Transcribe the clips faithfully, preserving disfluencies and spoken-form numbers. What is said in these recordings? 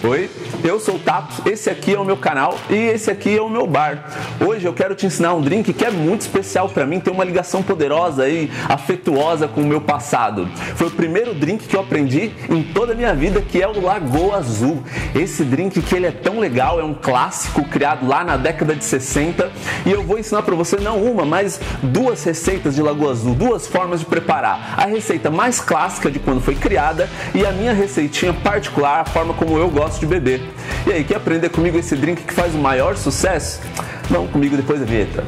Oi, eu sou o Tato, esse aqui é o meu canal e esse aqui é o meu bar. Hoje eu quero te ensinar um drink que é muito especial para mim, tem uma ligação poderosa e afetuosa com o meu passado. Foi o primeiro drink que eu aprendi em toda a minha vida, que é o Lagoa Azul. Esse drink que ele é tão legal, é um clássico criado lá na década de sessenta, e eu vou ensinar para você não uma, mas duas receitas de Lagoa Azul, duas formas de preparar. A receita mais clássica de quando foi criada e a minha receitinha particular, a forma como eu gosto de beber. E aí, quer aprender comigo esse drink que faz o maior sucesso? Vamos comigo depois da vinheta.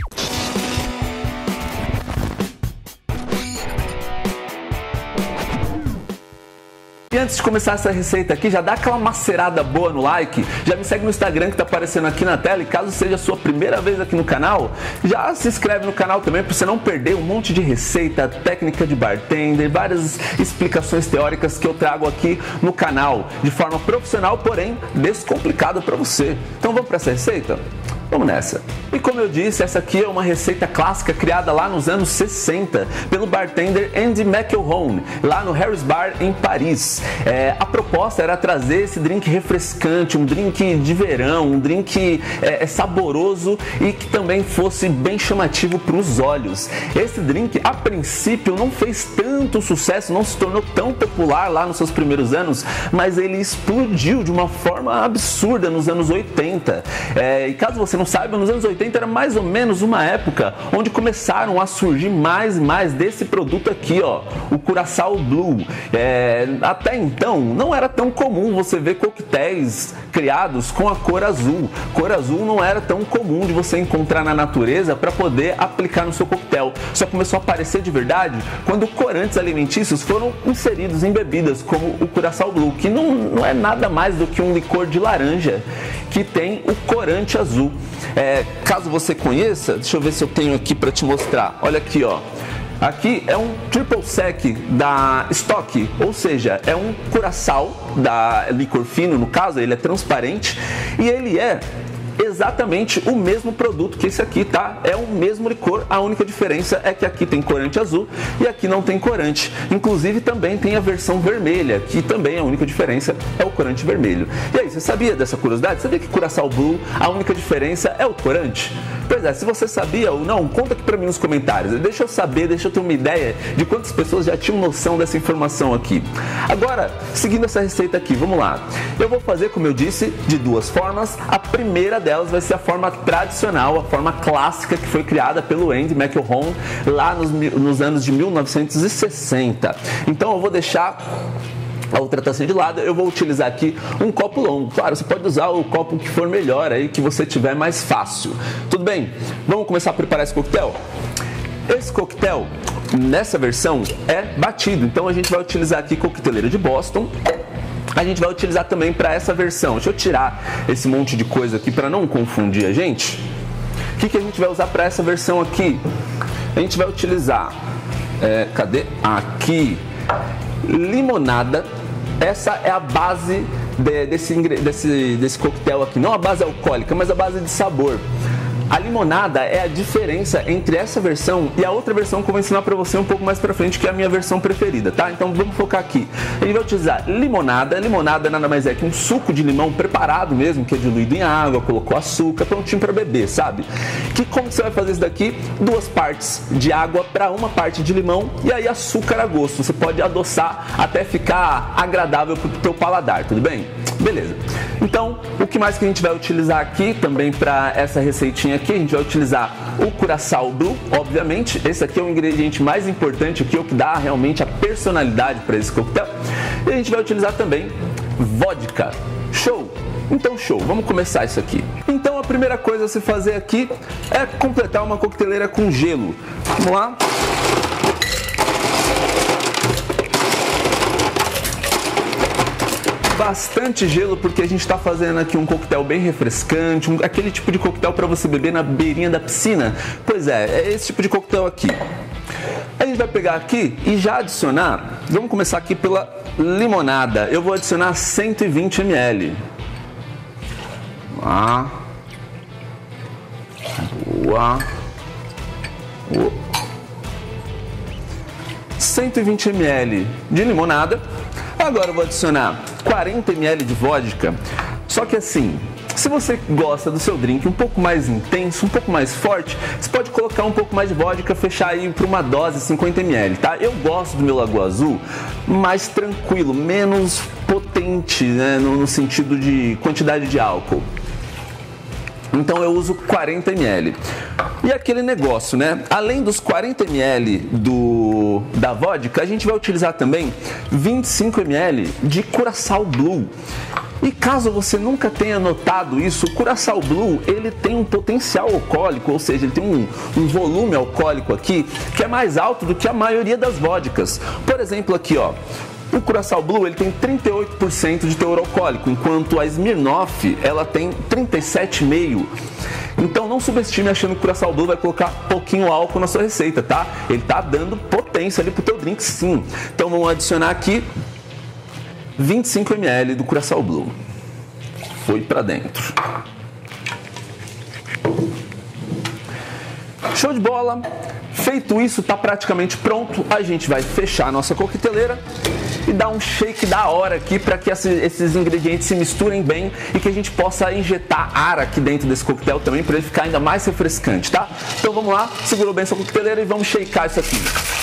E antes de começar essa receita aqui, já dá aquela macerada boa no like, já me segue no Instagram que está aparecendo aqui na tela, e caso seja a sua primeira vez aqui no canal, já se inscreve no canal também para você não perder um monte de receita, técnica de bartender, várias explicações teóricas que eu trago aqui no canal, de forma profissional, porém descomplicada para você. Então vamos para essa receita? Vamos nessa! E como eu disse, essa aqui é uma receita clássica criada lá nos anos sessenta pelo bartender Andy McElhone, lá no Harry's Bar em Paris. É, a proposta era trazer esse drink refrescante, um drink de verão, um drink é, saboroso e que também fosse bem chamativo para os olhos. Esse drink, a princípio, não fez tanto sucesso, não se tornou tão popular lá nos seus primeiros anos, mas ele explodiu de uma forma absurda nos anos oitenta. É, e caso você não saiba, nos anos oitenta era mais ou menos uma época onde começaram a surgir mais e mais desse produto aqui, ó, o Curaçao Blue. É, até então não era tão comum você ver coquetéis criados com a cor azul. Cor azul não era tão comum de você encontrar na natureza para poder aplicar no seu coquetel. Só começou a aparecer de verdade quando corantes alimentícios foram inseridos em bebidas como o Curaçao Blue, que não, não é nada mais do que um licor de laranja que tem o corante azul. É, caso você conheça, deixa eu ver se eu tenho aqui para te mostrar. Olha aqui, ó. Aqui é um triple sec da Stock, ou seja, é um curaçao da licor fino, no caso, ele é transparente e ele é exatamente o mesmo produto que esse aqui, tá? É o mesmo licor, a única diferença é que aqui tem corante azul e aqui não tem corante. Inclusive também tem a versão vermelha, que também a única diferença é o corante vermelho. E aí, você sabia dessa curiosidade? Sabia que Curaçao Blue, a única diferença é o corante? Pois é, se você sabia ou não, conta aqui pra mim nos comentários. Deixa eu saber, deixa eu ter uma ideia de quantas pessoas já tinham noção dessa informação aqui. Agora, seguindo essa receita aqui, vamos lá. Eu vou fazer, como eu disse, de duas formas. A primeira delas vai ser a forma tradicional, a forma clássica que foi criada pelo Andy McElhone lá nos, nos anos de mil novecentos e sessenta. Então eu vou deixar a outra taça de lado, eu vou utilizar aqui um copo longo. Claro, você pode usar o copo que for melhor aí, que você tiver mais fácil. Tudo bem? Vamos começar a preparar esse coquetel? Esse coquetel, nessa versão, é batido. Então a gente vai utilizar aqui coqueteleira de Boston. A gente vai utilizar também para essa versão. Deixa eu tirar esse monte de coisa aqui para não confundir a gente. O que, que a gente vai usar para essa versão aqui? A gente vai utilizar, é, cadê? Aqui, limonada. Essa é a base de, desse, desse, desse coquetel aqui. Não a base alcoólica, mas a base de sabor. A limonada é a diferença entre essa versão e a outra versão que eu vou ensinar pra você um pouco mais pra frente, que é a minha versão preferida, tá? Então vamos focar aqui. A gente vai utilizar limonada. Limonada nada mais é que um suco de limão preparado mesmo, que é diluído em água, colocou açúcar, prontinho pra beber, sabe? Que como você vai fazer isso daqui? Duas partes de água para uma parte de limão e aí açúcar a gosto. Você pode adoçar até ficar agradável pro teu paladar, tudo bem? Beleza. Então, o que mais que a gente vai utilizar aqui também para essa receitinha aqui? A gente vai utilizar o Curaçao Blue, obviamente. Esse aqui é o ingrediente mais importante aqui, é o que dá realmente a personalidade para esse coquetel. E a gente vai utilizar também vodka. Show! Então, show, vamos começar isso aqui. Então, a primeira coisa a se fazer aqui é completar uma coqueteleira com gelo. Vamos lá? Bastante gelo, porque a gente está fazendo aqui um coquetel bem refrescante, um, aquele tipo de coquetel para você beber na beirinha da piscina. Pois é, é esse tipo de coquetel aqui. A gente vai pegar aqui e já adicionar, vamos começar aqui pela limonada. Eu vou adicionar cento e vinte mililitros. Ah. Boa. Boa. cento e vinte mililitros de limonada. Agora eu vou adicionar quarenta mililitros de vodka. Só que assim, se você gosta do seu drink um pouco mais intenso, um pouco mais forte, você pode colocar um pouco mais de vodka, fechar aí para uma dose cinquenta mililitros, tá? Eu gosto do meu Lagoa Azul mais tranquilo, menos potente, né, no, no sentido de quantidade de álcool. Então eu uso quarenta mililitros. E aquele negócio, né? Além dos quarenta mililitros do, da vodka, a gente vai utilizar também vinte e cinco mililitros de Curaçao Blue. E caso você nunca tenha notado isso, o Curaçao Blue, ele tem um potencial alcoólico, ou seja, ele tem um, um volume alcoólico aqui que é mais alto do que a maioria das vodkas. Por exemplo, aqui, ó, o Curaçao Blue ele tem trinta e oito por cento de teor alcoólico, enquanto a Smirnoff ela tem trinta e sete vírgula cinco por cento. Então não subestime achando que o Curaçao Blue vai colocar pouquinho álcool na sua receita, tá? Ele tá dando potência ali pro teu drink, sim. Então vamos adicionar aqui vinte e cinco mililitros do Curaçao Blue. Foi pra dentro. Show de bola! Feito isso, tá praticamente pronto. A gente vai fechar a nossa coqueteleira e dar um shake da hora aqui para que esses ingredientes se misturem bem e que a gente possa injetar ar aqui dentro desse coquetel também para ele ficar ainda mais refrescante, tá? Então vamos lá, segurou bem essa coqueteleira e vamos shakear isso aqui.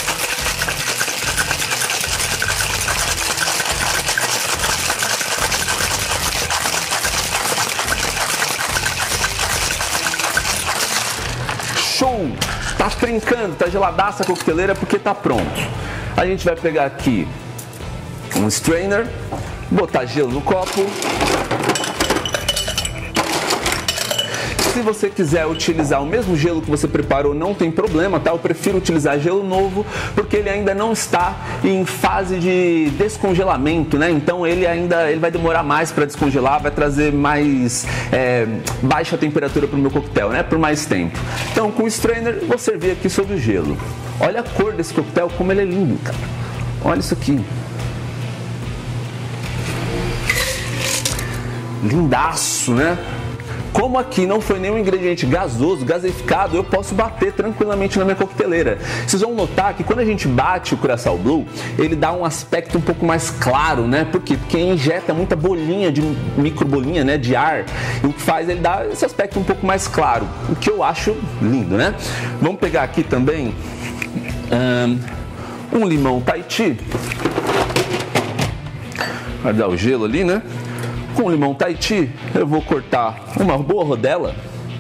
Show! Tá trincando, tá geladaça a coqueteleira porque tá pronto. A gente vai pegar aqui um strainer, botar gelo no copo. Se você quiser utilizar o mesmo gelo que você preparou, não tem problema, tá? Eu prefiro utilizar gelo novo porque ele ainda não está em fase de descongelamento, né? Então ele ainda ele vai demorar mais para descongelar, vai trazer mais é, baixa temperatura para o meu coquetel, né? Por mais tempo. Então com o strainer vou servir aqui sobre o gelo. Olha a cor desse coquetel, como ele é lindo, cara. Olha isso aqui. Lindaço, né? Como aqui não foi nenhum ingrediente gasoso, gaseificado, eu posso bater tranquilamente na minha coqueteleira. Vocês vão notar que quando a gente bate o Curaçao Blue, ele dá um aspecto um pouco mais claro, né? Por quê? Porque injeta muita bolinha, de micro bolinha, né, de ar, e o que faz ele dar esse aspecto um pouco mais claro, o que eu acho lindo, né? Vamos pegar aqui também um, um limão Tahiti. Vai dar o gelo ali, né? Com o limão Tahiti, eu vou cortar uma boa rodela,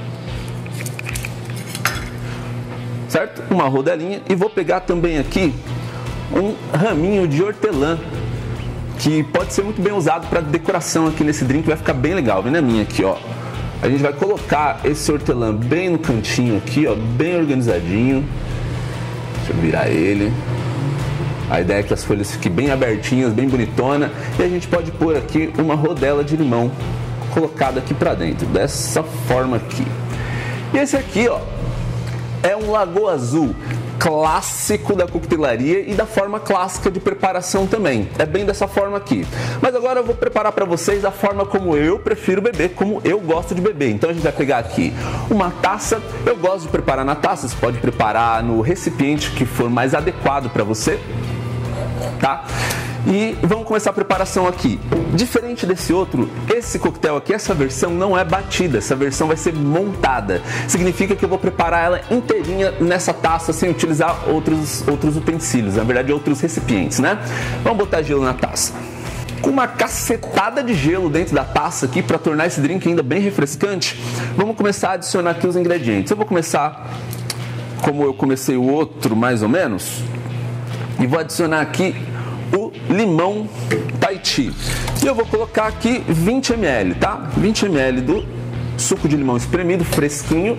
certo? Uma rodelinha, e vou pegar também aqui um raminho de hortelã, que pode ser muito bem usado para decoração aqui nesse drink, vai ficar bem legal. Vem na minha aqui, ó. A gente vai colocar esse hortelã bem no cantinho aqui, ó, bem organizadinho. Deixa eu virar ele. A ideia é que as folhas fiquem bem abertinhas, bem bonitona, e a gente pode pôr aqui uma rodela de limão colocada aqui pra dentro, dessa forma aqui. E esse aqui, ó, é um Lagoa Azul clássico da coquetelaria e da forma clássica de preparação também. É bem dessa forma aqui. Mas agora eu vou preparar para vocês a forma como eu prefiro beber, como eu gosto de beber. Então a gente vai pegar aqui uma taça. Eu gosto de preparar na taça, você pode preparar no recipiente que for mais adequado para você, tá? E vamos começar a preparação aqui. Diferente desse outro, esse coquetel aqui, essa versão não é batida, essa versão vai ser montada. Significa que eu vou preparar ela inteirinha nessa taça sem utilizar outros, outros utensílios, na verdade outros recipientes, né? Vamos botar gelo na taça. Com uma cacetada de gelo dentro da taça aqui para tornar esse drink ainda bem refrescante, vamos começar a adicionar aqui os ingredientes. Eu vou começar como eu comecei o outro, mais ou menos, e vou adicionar aqui o limão Tahiti. E eu vou colocar aqui vinte mililitros, tá? vinte mililitros do suco de limão espremido, fresquinho.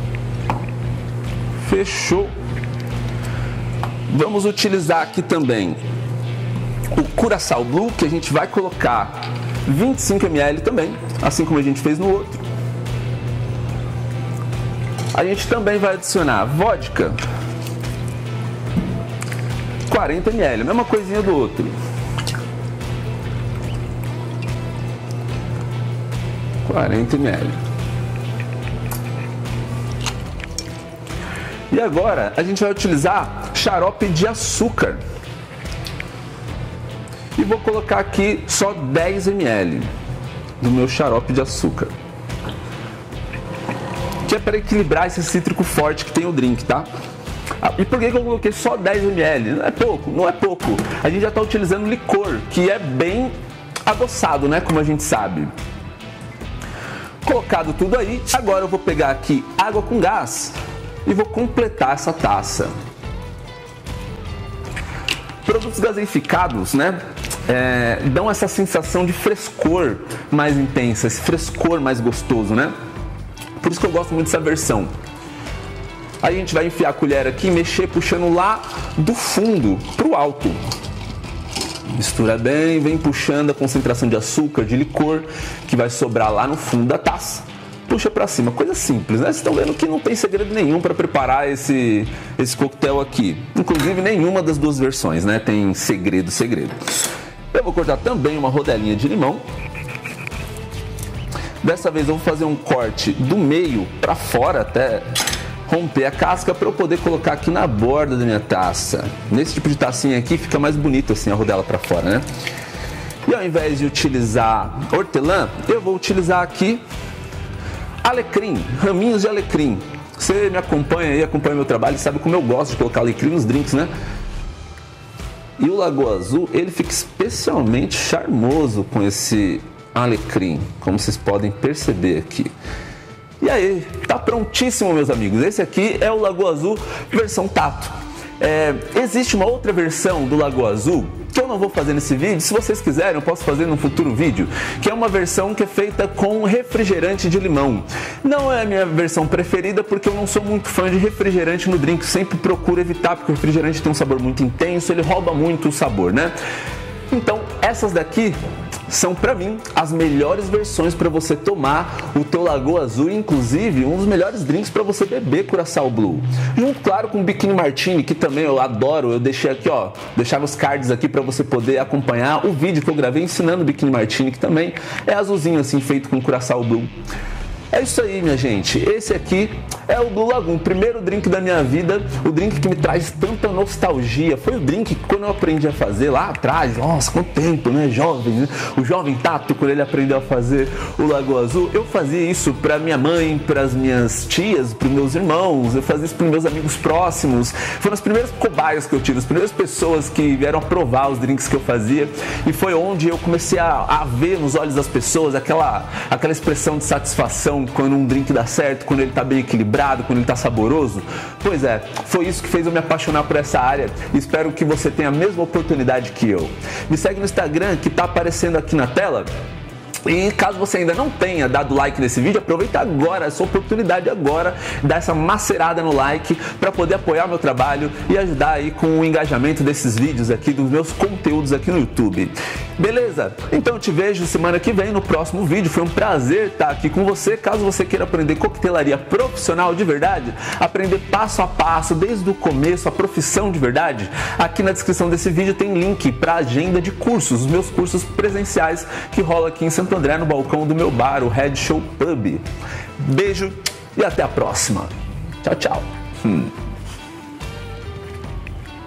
Fechou. Vamos utilizar aqui também o Curaçao Blue, que a gente vai colocar vinte e cinco mililitros também, assim como a gente fez no outro. A gente também vai adicionar vodka, quarenta mililitros, mesma coisinha do outro. quarenta mililitros. E agora a gente vai utilizar xarope de açúcar. E vou colocar aqui só dez mililitros do meu xarope de açúcar, que é para equilibrar esse cítrico forte que tem o drink, tá? E por que eu coloquei só dez mililitros? Não é pouco, não é pouco. A gente já está utilizando licor, que é bem adoçado, né? Como a gente sabe. Colocado tudo aí, agora eu vou pegar aqui água com gás e vou completar essa taça. Produtos gaseificados, né? É, dão essa sensação de frescor mais intensa, esse frescor mais gostoso, né? Por isso que eu gosto muito dessa versão. Aí a gente vai enfiar a colher aqui e mexer puxando lá do fundo para o alto. Mistura bem, vem puxando a concentração de açúcar, de licor, que vai sobrar lá no fundo da taça. Puxa para cima, coisa simples, né? Vocês estão vendo que não tem segredo nenhum para preparar esse, esse coquetel aqui. Inclusive nenhuma das duas versões, né? Tem segredo, segredo. Eu vou cortar também uma rodelinha de limão. Dessa vez eu vou fazer um corte do meio para fora até romper a casca para eu poder colocar aqui na borda da minha taça. Nesse tipo de tacinha aqui fica mais bonito assim a rodela para fora, né? E ao invés de utilizar hortelã, eu vou utilizar aqui alecrim, raminhos de alecrim. Você me acompanha aí, acompanha meu trabalho, sabe como eu gosto de colocar alecrim nos drinks, né? E o Lagoa Azul, ele fica especialmente charmoso com esse alecrim, como vocês podem perceber aqui. E aí, tá prontíssimo, meus amigos. Esse aqui é o Lagoa Azul versão tato. É, existe uma outra versão do Lagoa Azul que eu não vou fazer nesse vídeo. Se vocês quiserem, eu posso fazer num futuro vídeo, que é uma versão que é feita com refrigerante de limão. Não é a minha versão preferida porque eu não sou muito fã de refrigerante no drink. Sempre procuro evitar porque o refrigerante tem um sabor muito intenso, ele rouba muito o sabor, né? Então, essas daqui são, para mim, as melhores versões para você tomar o teu Lagoa Azul, inclusive um dos melhores drinks para você beber Curaçao Blue. Junto, claro, com o Bikini Martini, que também eu adoro. Eu deixei aqui, ó, deixava os cards aqui para você poder acompanhar o vídeo que eu gravei ensinando o Bikini Martini, que também é azulzinho assim, feito com Curaçao Blue. É isso aí, minha gente. Esse aqui é o Blue Lagoon, o primeiro drink da minha vida, o drink que me traz tanta nostalgia. Foi o drink que quando eu aprendi a fazer lá atrás, nossa, quanto tempo, né? Jovem, né? O jovem Tato, quando ele aprendeu a fazer o Lagoa Azul, eu fazia isso para minha mãe, para as minhas tias, para os meus irmãos, eu fazia isso para os meus amigos próximos. Foram as primeiras cobaias que eu tive, as primeiras pessoas que vieram a provar os drinks que eu fazia, e foi onde eu comecei a, a ver nos olhos das pessoas aquela, aquela expressão de satisfação quando um drink dá certo, quando ele está bem equilibrado, quando ele está saboroso. Pois é, foi isso que fez eu me apaixonar por essa área. Espero que você tenha a mesma oportunidade que eu. Me segue no Instagram, que está aparecendo aqui na tela. E caso você ainda não tenha dado like nesse vídeo, aproveita agora, essa oportunidade agora, dar essa macerada no like para poder apoiar o meu trabalho e ajudar aí com o engajamento desses vídeos aqui, dos meus conteúdos aqui no YouTube. Beleza? Então eu te vejo semana que vem no próximo vídeo. Foi um prazer estar aqui com você. Caso você queira aprender coquetelaria profissional de verdade, aprender passo a passo, desde o começo, a profissão de verdade, aqui na descrição desse vídeo tem link para a agenda de cursos, os meus cursos presenciais que rola aqui em Santo André, no balcão do meu bar, o Red Show Pub. Beijo e até a próxima. Tchau, tchau. Hum.